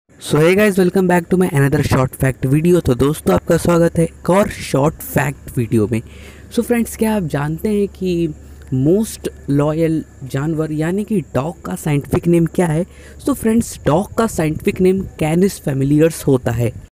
So hey guys, welcome back to my another short fact video. तो दोस्तों, आपका स्वागत है एक और शॉर्ट फैक्ट वीडियो में। सो फ्रेंड्स, क्या आप जानते हैं कि मोस्ट लॉयल जानवर यानी कि डॉग का साइंटिफिक नेम क्या है? सो फ्रेंड्स, डॉग का साइंटिफिक नेम कैनिस फैमिलियर्स होता है।